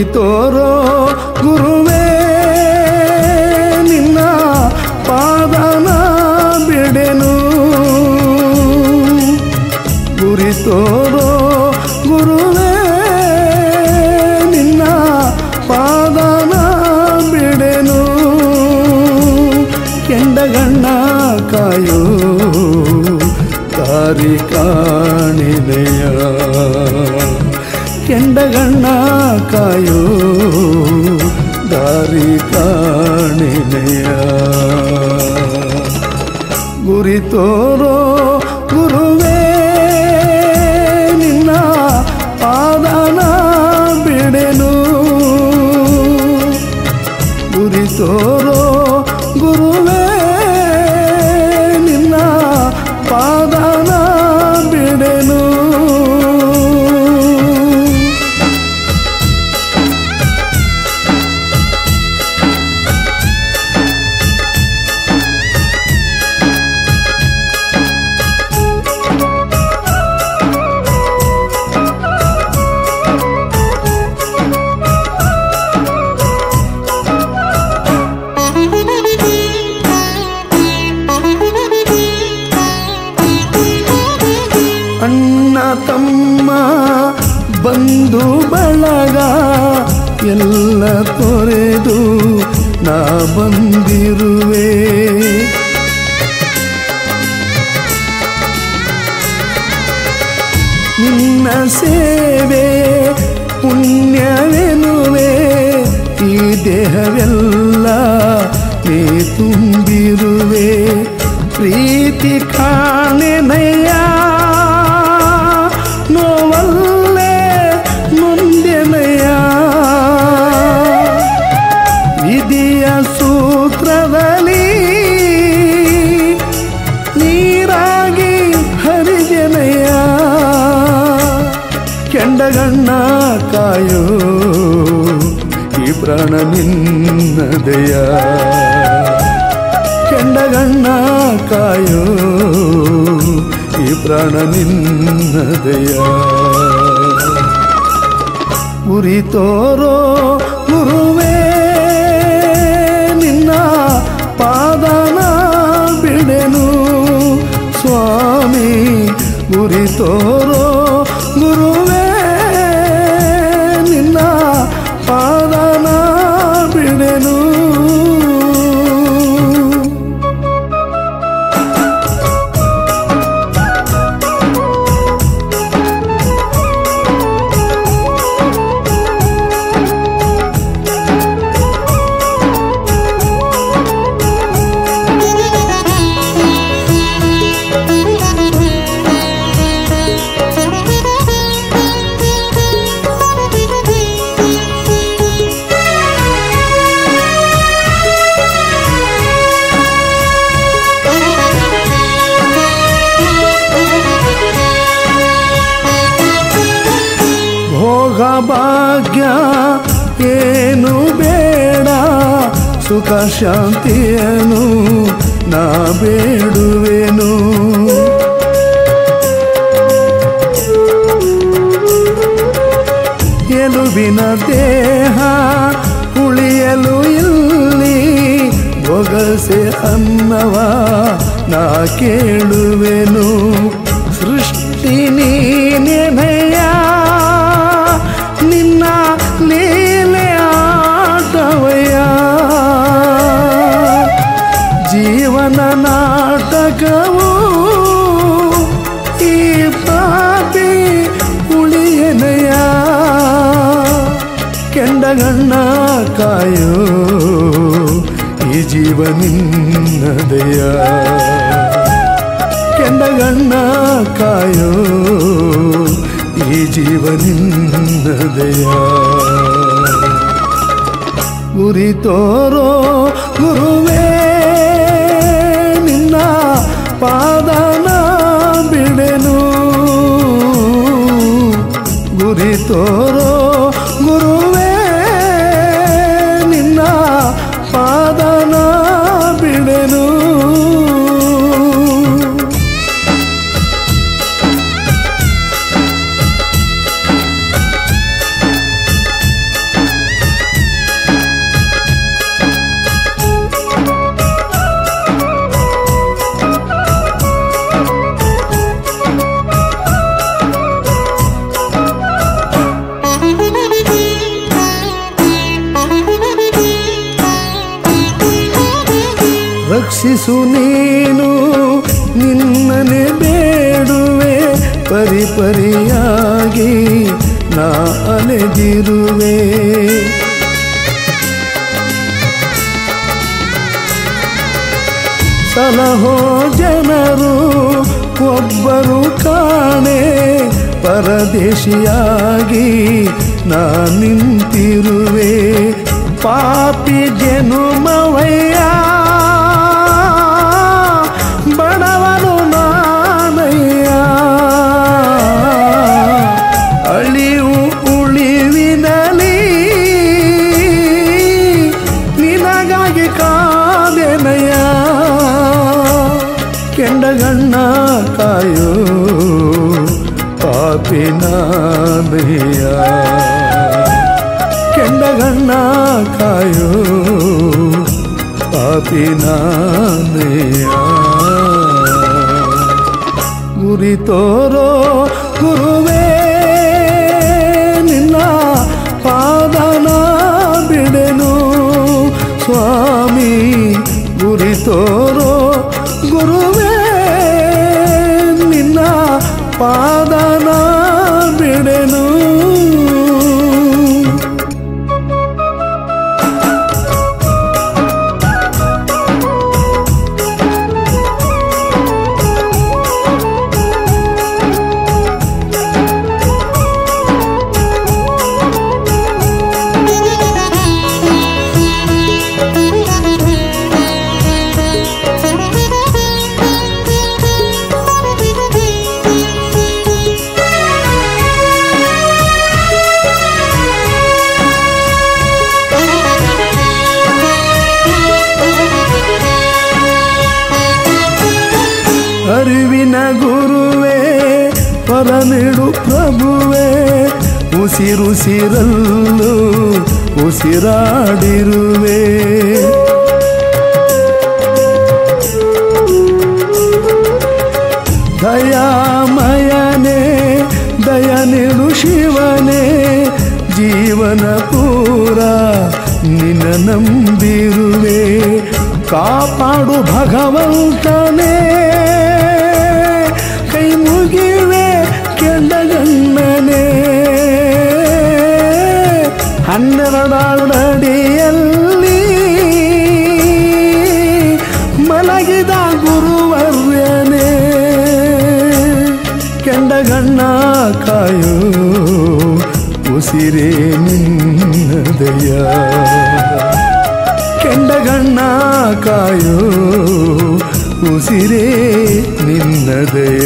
ಗುರಿ ತೋರೋ ಗುರುವೇ ನಿನ್ನ ಪಾದನ ಬಿಡೆನು ಗುರಿ ತೋರೋ ಗುರುವೇ ನಿನ್ನ ಪಾದನ ಬಿಡೆನು ಕೆಂಡಗಣ್ಣ ಕಾಯೋ ದಾರಿ ಕಾಣಿದೆಯ ಕೆಂಡಗಣ್ಣ ಕಾಯೋ ದಾರಿ ಕಾಣಿದೆಯ ಗುರಿ ತೋರೋ ಗುರುವೇ ನಿನ್ನ ಪಾದನ ಬಿಡೆನು ಗುರಿ ತೋರೋ ಗುರುವೇ ನಿನ್ನ ಪಾದನ ಬಿಡೆನು ಅಣ್ಣ ತಮ್ಮ ಬಂಧು ಬಳಗ ಎಲ್ಲ ತೊರೆದು ನಾ ಬಂದಿರುವೆ ನಿನ್ನ ಸೇವೆ ಪುಣ್ಯವೆನುವೆ ಈ ದೇಹವೆಲ್ಲ ನೀ ತುಂಬಿರುವೆ ಪ್ರೀತಿ ಕಾಣೆನಯ್ಯ ನೋವಲ್ಲೇ ಮುಂದೆನಯ್ಯ ವಿಧಿಯ ಸೂತ್ರದಲ್ಲಿ ನೀರಾಗಿ ಹರಿಜನಯ್ಯ ಕೆಂಡಗಣ್ಣ ಕಾಯೋ ಈ ಪ್ರಾಣ ನಿನ್ನದೆಯ ಕೆಂಡಗಣ್ಣ ಕಾಯೋ ಈ ಪ್ರಾಣ ನಿನ್ನದೆಯ ಗುರಿ ತೋರೋ ಗುರುವೇ ನಿನ್ನ ಪಾದನ ಬಿಡೆನು ಸ್ವಾಮಿ ಗುರಿ ತೋರೋ ಗುರುವೇ ನಿನ್ನ ಪಾದನ ಬಿಡೆನು ಭೋಗ ಭಾಗ್ಯ ಏನು ಬೇಡ ಸುಖ ಶಾಂತಿಯನು ನಾ ಬೇಡುವೆನು ಎಲುಬಿನ ದೇಹ ಉಳಿಯಲು ಇಲ್ಲಿ ಬೊಗಸೆ ಅನ್ನವ ನಾ ಕೇಳುವೆನು ಸೃಷ್ಟಿ ನೀನೆನಯ್ಯ ನಿನ್ನ ಲೀಲೆ ಆಟವಯ್ಯ ಜೀವನ ನಾಟಕವು ಈ ಪಾಪಿ ಉಳಿಯನಯ್ಯ ಕೆಂಡಗಣ್ಣ ಕಾಯೋ ಈ ಜೀವ ನಿನ್ನದೆಯ ಕೆಂಡಗಣ್ಣ ಕಾಯೋ ಈ ಜೀವ ನಿನ್ನದೆಯ ಗುರಿ ತೋರೋ ಗುರುವೇ ನಿನ್ನ ಪಾದನ ಬಿಡೆನು ಗುರಿ ತೋರೋ ಗುರುವೇ ನಿನ್ನ ಪಾದನ ಬಿಡೆನು ಪರಿಯಾಗಿ ನಾ ಅಲೆದಿರುವೆ. ಸಲಹೋ ಜನರು ಒಬ್ಬರು ಕಾಣೆ, ಪರದೇಶಿಯಾಗಿ ನಾ ನಿಂತಿರುವೆ. ಪಾಪಿ ಜನುಮವಯ್ಯ, ಬಡವನು ನಾನಯ್ಯ. ಅಳಿವು ಉಳಿವಿನಲಿ ನಿನಗಾಗಿ ಕಾದೆನಯ್ಯ. ಕೆಂಡಗಣ್ಣ ಕಾಯೋ ಪಾಪಿನಾನಯ್ಯ. ಕೆಂಡಗಣ್ಣ ಕಾಯೋ ಪಾಪಿನಾನಯ್ಯ. ಗುರಿ ತೋರೋ ಗುರುವೇ, ನಿನ್ನ ಪಾದನ ಬಿಡೆನು ಸ್ವಾಮಿ. ಗುರಿ ತೋರೋ ಗುರುವೇ, ನಿನ್ನ ಪಾದನ ಬಿಡೆನು. ಅರಿವಿನ ಗುರುವೇ, ಪರನಿಡು ಪ್ರಭುವೇ, ಉಸಿರುಸಿರಲ್ಲೂ ಉಸಿರಾಡಿರುವೆ. ದಯಾಮಯನೇ ದಯನಿಡು ಶಿವನೇ, ಜೀವನ ಪೂರ ನಿನ್ನ ನಂಬಿರುವೆ. ಕಾಪಾಡು ಭಗವಂತನೇ, ಕೈ ಮುಗಿವೆ ಕೆಂಡಗಣ್ಣನೇ. 12 ಅಡಿಯಲ್ಲಿ ಮಲಗಿದ ಗುರುವರ್ಯನೇ. ಕೆಂಡಗಣ್ಣ ಕಾಯೋ ಉಸಿರೇ ನಿನ್ನದಯ. ಕೆಂಡಗಣ್ಣ ಕಾಯೋ ಉಸಿರೇ ನಿನ್ನದಯ.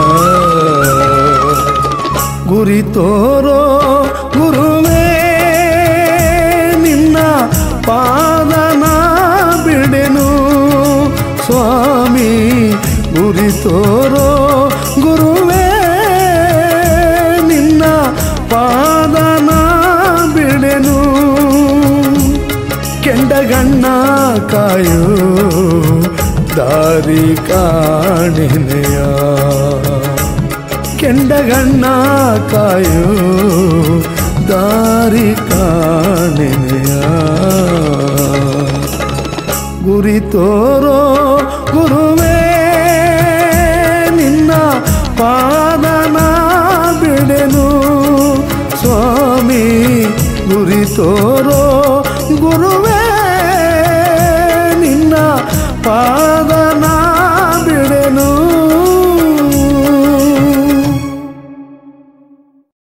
ಗುರಿ ತೋರೋ ಗುರುವೇ, ನಿನ್ನ ಪಾದನ ಬಿಡೆನು ಸ್ವಾಮಿ. ಗುರಿ ತೋರೋ ಗುರುವೇ, ನಿನ್ನ ಪಾದನ ಬಿಡೆನು. ಕೆಂಡಗಣ್ಣ ಕಾಯೋ ದಾರಿ ಕಾಣೆನೆಯ. ಕೆಂಡಗಣ್ಣ ಕಾಯೋ ದಾರಿ ಕಾಣೆನೆಯ. ಗುರಿ ತೋರೋ ಗುರುವೇ, ನಿನ್ನ ಪಾದನ ಬಿಡೆನು ಸ್ವಾಮಿ. ಗುರಿ ತೋರೋ